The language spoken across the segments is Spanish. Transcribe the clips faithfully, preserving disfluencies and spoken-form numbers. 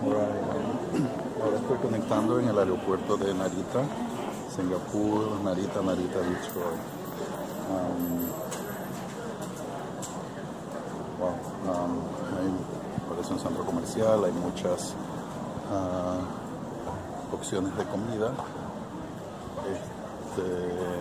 Right. Ahora estoy conectando en el aeropuerto de Narita, Singapur, Narita, Narita Beach Road. Um, wow, um, hay, parece un centro comercial, hay muchas uh, opciones de comida. Este,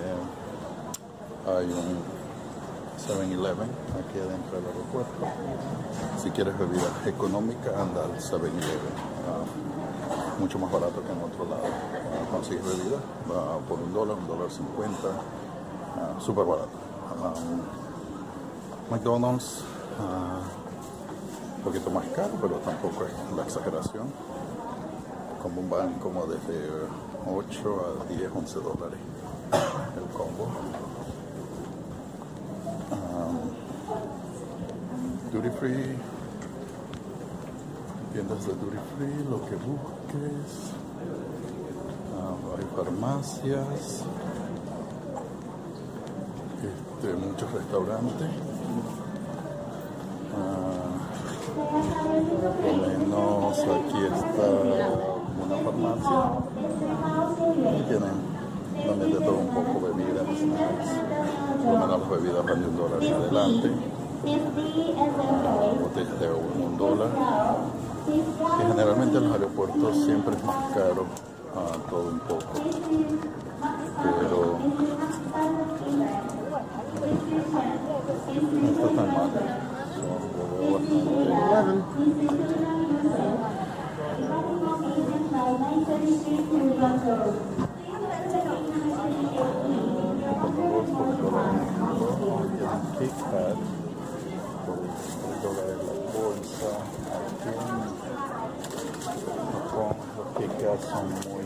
hay un seven eleven aquí adentro del aeropuerto. Si quieres bebida económica, anda al seven eleven. Uh, mucho más barato que en otro lado. Uh, consigues bebida uh, por un dólar, un dólar cincuenta. Uh, Súper barato. Um, McDonald's, uh, un poquito más caro, pero tampoco es la exageración. Como van como desde ocho a diez, once dólares el combo. Duty free, tiendas de duty free, lo que busques. Uh, hay farmacias, este, muchos restaurantes. Uh, por lo menos aquí está una farmacia y tienen también de todo un poco, bebidas, snacks. Por lo menos las bebidas van de un dólar en adelante. Botellas de un dólar. Y generalmente en los aeropuertos siempre es más caro, uh, todo un poco, pero no está tan mal. So, bastante. El dólar en la bolsa. Japón, los KitKat son muy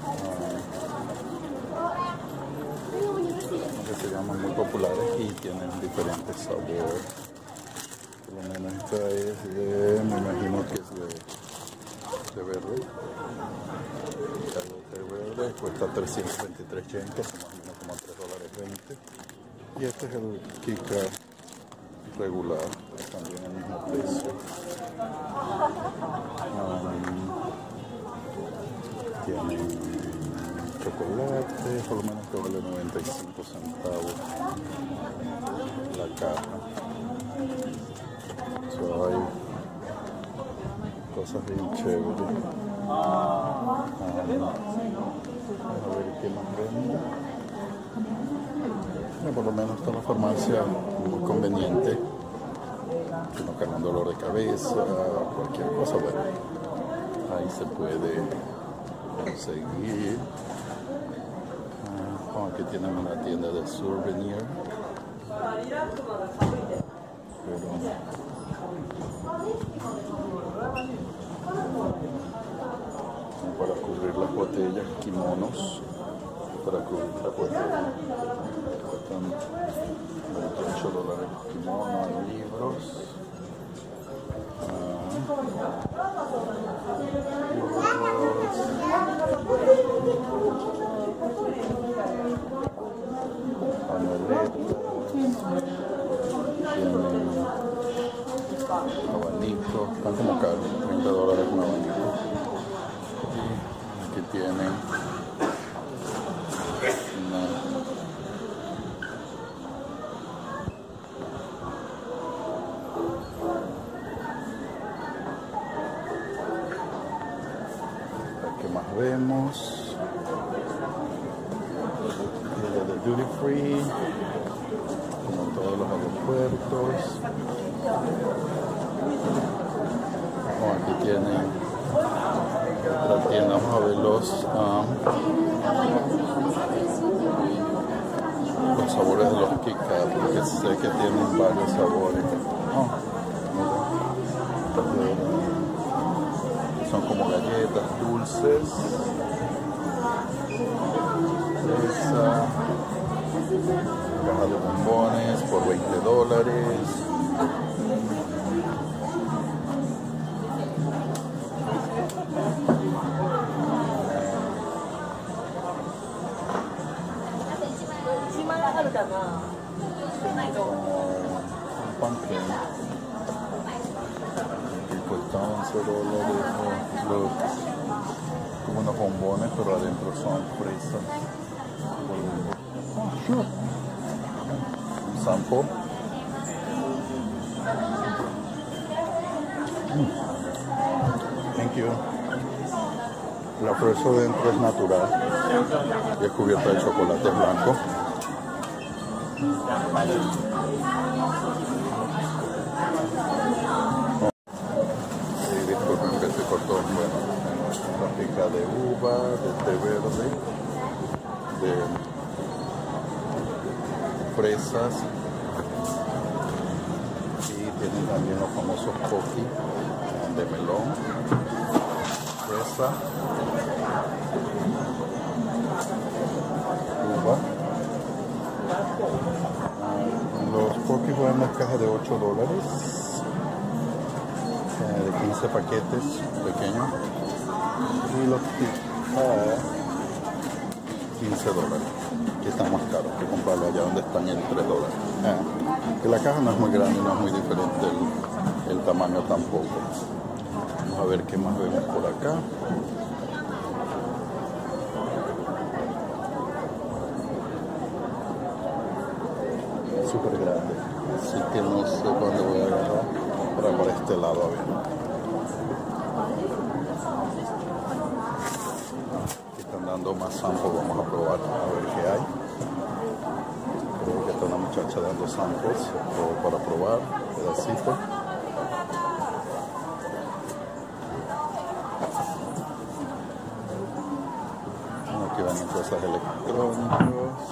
uh, que se llaman muy populares y tienen diferentes sabores. Por lo menos esta es de, me imagino que es de, de verde. De verde cuesta trescientos veintitrés yen, que son más o menos como tres dólares veinte. Y este es el KitKat regular, también el mismo precio. Um, tienen chocolate, por lo menos que vale noventa y cinco centavos la caja. So, hay cosas bien chéveres. Um, a ver qué más venden. Por lo menos está la farmacia muy conveniente, si no cargan dolor de cabeza, cualquier cosa, bueno, ahí se puede conseguir. Uh, oh, aquí tienen una tienda de souvenir, pero para cubrir las botellas, kimonos para cubrir la botella. Cuestan veintiocho dólares los kimonos, libros. Uh, abanico, están como caros, treinta dólares un abanico. Y aquí tienen una ¿qué más vemos? De duty free, como en todos los aeropuertos. Oh, aquí tienen otra tienda. Vamos a ver los, um, los sabores de los KitKat, porque sé que tienen varios sabores. Oh, son como galletas dulces. Esa caja de bombones por veinte dólares. Un pumpkin. Y pues entonces pero lo de los, como unos bombones, pero adentro son fresas. Oh, sure. Un sample. Mm. Thank you. La fresa dentro es natural y es cubierta de chocolate blanco. Disculpen que se cortó, bueno, la pica de uva, de té verde, de fresas y tienen también los famosos poki de melón, fresa, uva. Los poki van en las cajas de ocho dólares. De quince paquetes pequeños y los ah, quince dólares, que están más caros que comprarlo allá donde están en tres dólares. Ah, que la caja no es muy grande, no es muy diferente el, el tamaño tampoco. Vamos a ver qué más vemos por acá. Súper grande, así que no sé cuándo voy a agarrar. Para por este lado, a ver. Aquí están dando más samples, vamos a probar a ver qué hay. Creo que está una muchacha dando samples para probar, pedacito. Aquí van cosas electrónicas.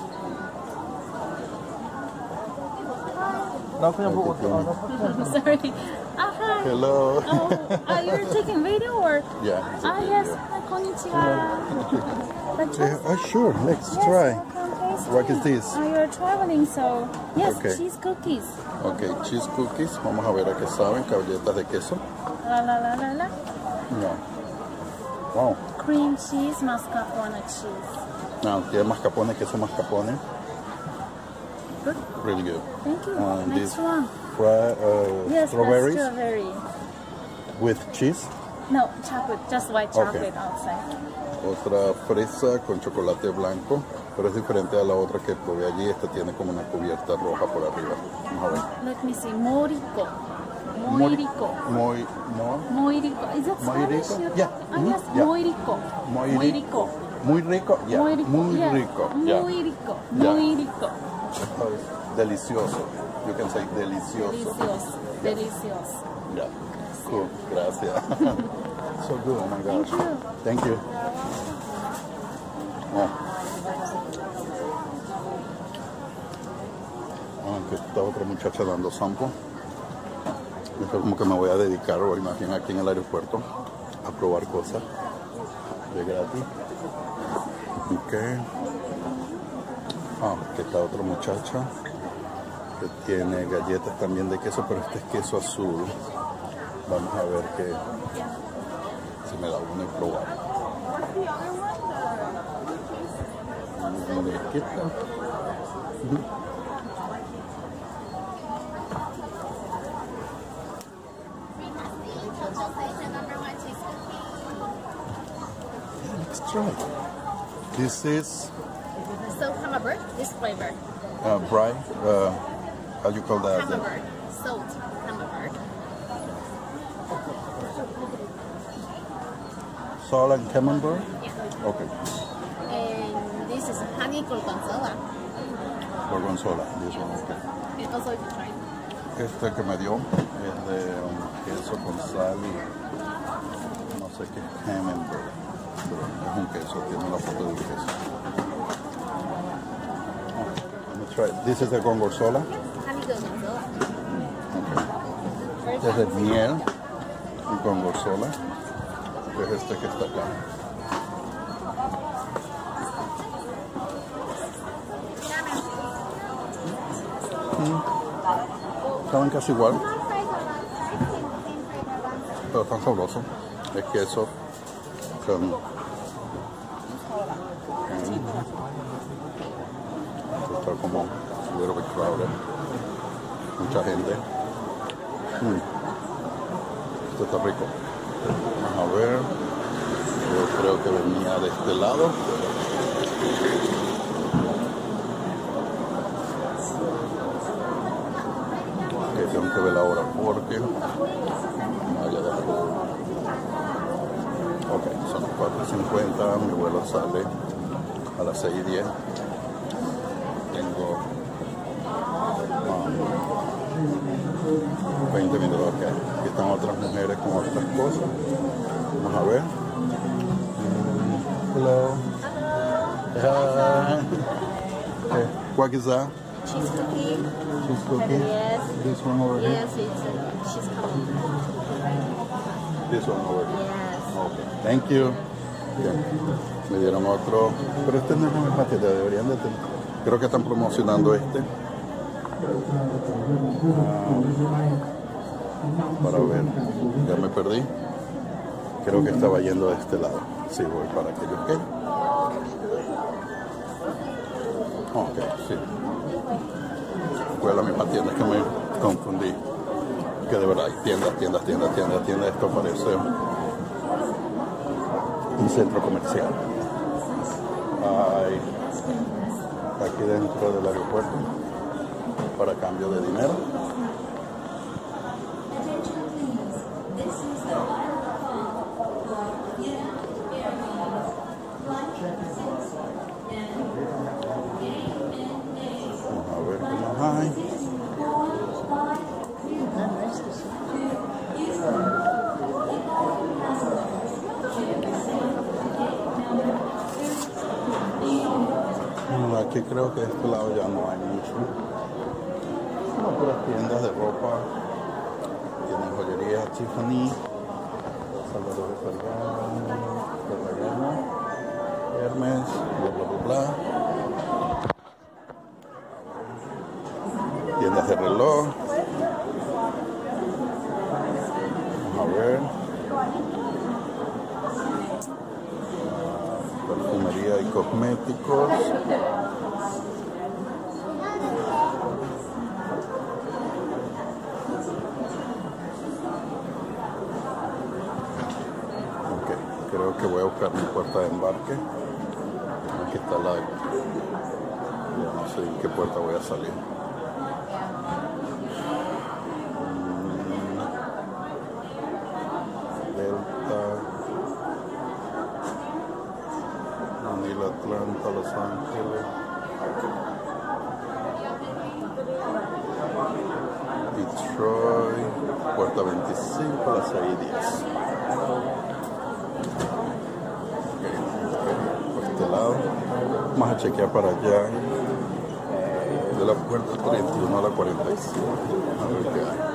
Sorry. Ah, hi. Hello. Oh, uh, you're taking video or? Yeah. Ah, yes. Konnichiwa. Yeah, oh, sure. Let's yes, try. okay, What is this? Uh, you're traveling, so yes, Okay. cheese cookies. Ok, cheese cookies. Vamos a ver a qué saben. Galletas de queso. La la la la la. No. Wow. Cream cheese, mascarpone cheese. No, tiene mascarpone, queso mascarpone. Good. Really good. Thank you. Uh, Next this one. Fry, uh, Yes, strawberries that's strawberry. with cheese. No, chocolate, just white Okay. chocolate outside. Otra fresa con chocolate blanco, pero es diferente a la otra que probé allí. Esta tiene como una cubierta roja por arriba. Vamos a ver. Let me see. Moriko. Muy- Moriko. Muy, no, Moiriko. Is that Muy Spanish? rico? You- Yeah. Ah, Mhm. yes. Yeah. Moiriko. muy Moiriko. Muy rico, ya. Muy rico. Muy yeah. rico, ya. Muy rico. Yeah. Muy rico. Delicioso. You can say delicioso. Delicioso. Delicioso. Yeah. Cool. Gracias. So good. Oh my gosh. Thank you. Thank you. Oh. Ah, aquí está otra muchacha dando sample. Esto como que me voy a dedicar hoy, más bien aquí en el aeropuerto, a probar cosas de gratis. Ok. Ah, aquí está otra muchacha que tiene galletas también de queso, pero este es queso azul. Vamos a ver que si me da uno y probar. Mm, aquí está. Let's try. This is So camembert, this flavor. uh, bright. Uh, how do you call that? Camembert, salt camembert. Salt and camembert. Yeah. Okay. And this is honey gorgonzola. Gorgonzola. This one. Okay. And also if you try. Este que me dio es de un queso con sal y no sé qué, camembert, pero es un queso, tiene la foto del queso. Oh, let me try. This is the gorgonzola. Honey gorgonzola. Okay. Este es de miel y gorgonzola, que es este que está acá. Mm. Saben casi igual, pero están sabrosos. Es queso con... Está como a little bit crowded. Mucha gente. Mm. Esto está rico. Vamos a ver. Yo creo que venía de este lado. Ok, tengo que ver ahora porque... Vaya de aquí. Ok, son las cuatro y cincuenta. Mi vuelo sale a las seis y diez. Tengo um, veinte minutos. Ok, aquí están otras mujeres con otras cosas. Vamos a ver. Hello. Hi. Hey, what is that? Cheese cookie. Cheese cookie? Yes. This one over here? Yes, it's uh, cheese cookie. This one over here? Yes. Okay. Thank you. Bien. Me dieron otro. Pero este no es el paquete, deberían de tener. Creo que están promocionando este. Ah, para ver. Ya me perdí. Creo que estaba yendo de este lado. Sí, voy para aquello. ¿Ok? Ok, sí. Fue a la misma tienda que me confundí. Que de verdad hay tiendas, tiendas, tiendas, tiendas, tiendas. Esto parece un centro comercial. Hay aquí dentro del aeropuerto para cambio de dinero. Vamos a ver qué más hay. Aquí creo que de este lado ya no hay mucho. Son puras tiendas de ropa. Tienen joyería Tiffany, Salvador Ferragamo, Ferragamo, Hermes, bla bla bla bla. Tiendas de reloj. Vamos a ver. Perfumería y cosméticos. Ok, creo que voy a buscar mi puerta de embarque. Aquí está la... Ya no sé en qué puerta voy a salir. Delta, Manila, Atlanta, Los Ángeles, Detroit, puerta veinticinco a las seis y diez. Okay. Por este lado, vamos a chequear para allá de la puerta treinta y uno a la cuarenta y siete. A ver qué hay.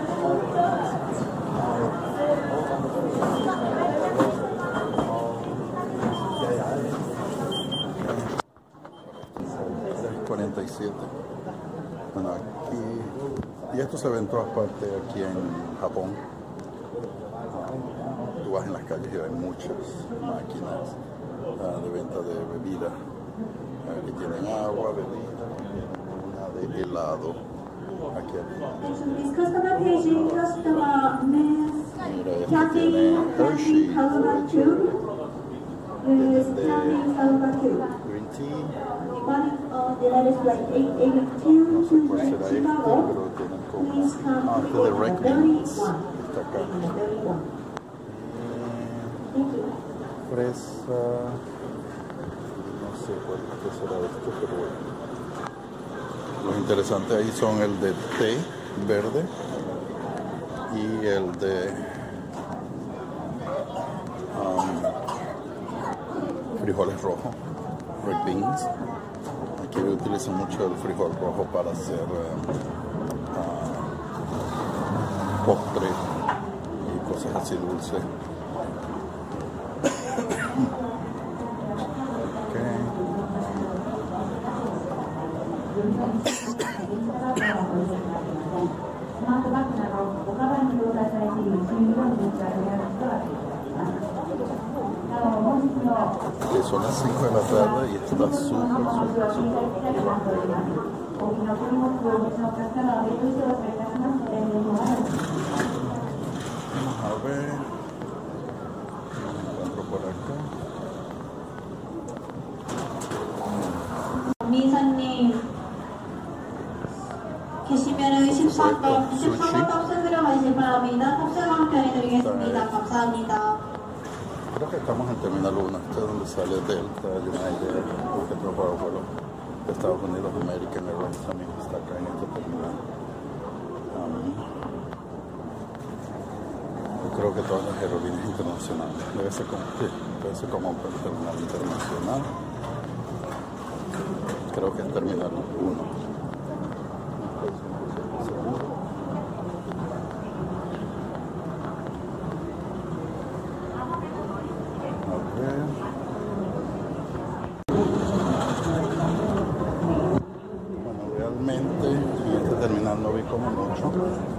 cuarenta y siete. Bueno, aquí, y esto se ve en todas partes aquí en Japón. Tú vas en las calles y hay muchas máquinas uh, de venta de bebidas. Aquí tienen agua, bebida, una de helado. Aquí hay. Mira, este tiene Hershey, tiene de green tea. No sé cuál será este, pero tienen como... Ah, este de Red Beans. Está acá. Fresa. No sé cuál será esto, pero bueno. Los interesantes ahí son el de té verde y el de um, frijoles rojos, Red Beans. Aquí utilizan mucho el frijol rojo para hacer uh, uh, postre y cosas así dulces. Okay. Que son las cinco de la tarde y está súper, súper, súper. Vamos a ver. por acá. 미사님 계시면은 십삼 번, 십삼 번 탑승 들어가시기 바랍니다. 탑승 확인해드리겠습니다. 감사합니다. Creo que estamos en Terminal uno, este es donde sale Delta, United, que otro vuelo de Estados Unidos, American Airlines también está acá en este terminal. Um, yo creo que todas las aerolíneas internacionales, debe ser como, sí, debe ser como un terminal internacional. Creo que es Terminal uno. Bueno, realmente en este terminal no vi como mucho.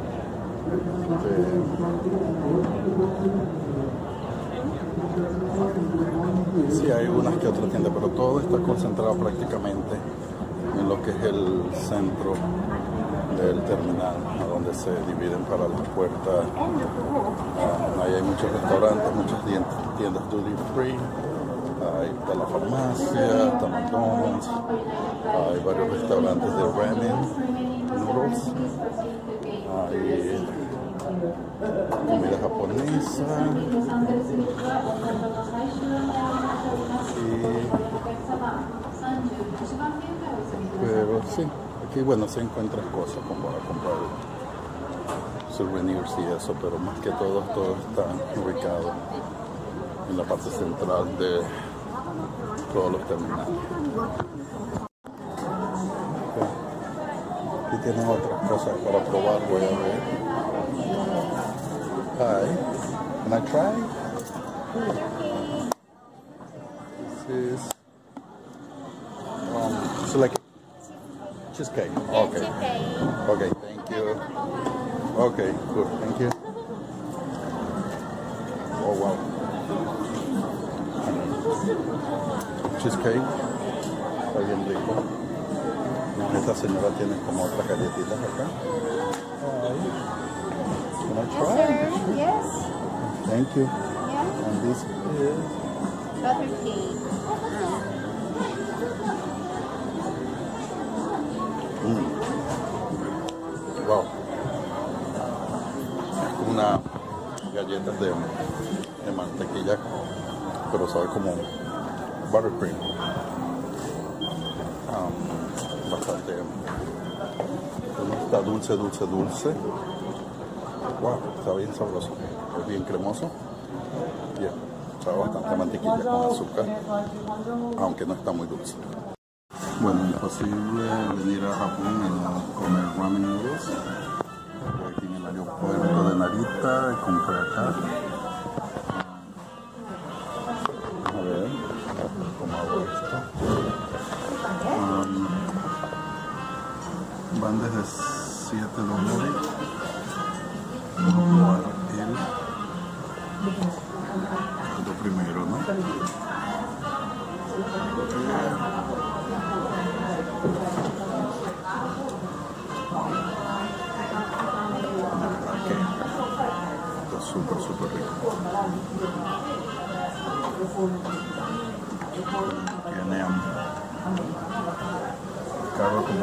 Este, sí, hay unas que otras tiendas, pero todo está concentrado prácticamente en lo que es el centro del terminal, a donde se dividen para las puertas. Uh, ahí hay muchos restaurantes, muchas tiendas duty free. Ahí está la farmacia, está McDonald's, hay varios restaurantes de ramen, noodles, hay comida japonesa, y, pero sí, aquí bueno se encuentran cosas como para comprar souvenirs y eso, pero más que todo, todo está ubicado en la parte central de todos los terminales. Aquí tienen otras cosas para probar, voy a ver. Hi, can I try? This is um, so like cheesecake. Okay. Okay, thank you. Okay, good, thank you. Oh wow. Cheesecake, está bien rico. Esta señora tiene como otras galletitas acá. Ay. Can I try? Yes. Thank you. Yeah. And this is Butter cake. mm. Wow. Es como una galleta de, de mantequilla, pero sabe como buttercream. Um, bastante. Está dulce, dulce, dulce. Wow, está bien sabroso. Es bien cremoso. Bien, sabe bastante mantequilla con azúcar, aunque no está muy dulce. Bueno, imposible venir a Japón y no comer ramen noodles. Estoy aquí en el aeropuerto de Narita y compré acá. A ver, ¿cómo hago esto? Um, van desde siete dólares. Vamos a probar el, el primero, ¿no? Okay. Está súper, súper rico. Tiene um, carro como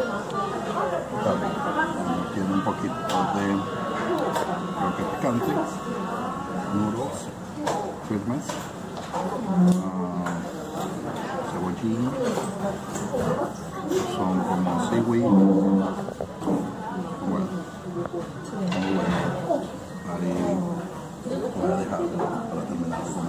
tal. Tiene un poquito de, creo que picante, noodles firmes, uh, cebollín, son como seaweed. Bueno, muy bueno. Ahí voy a dejar para terminar de comer.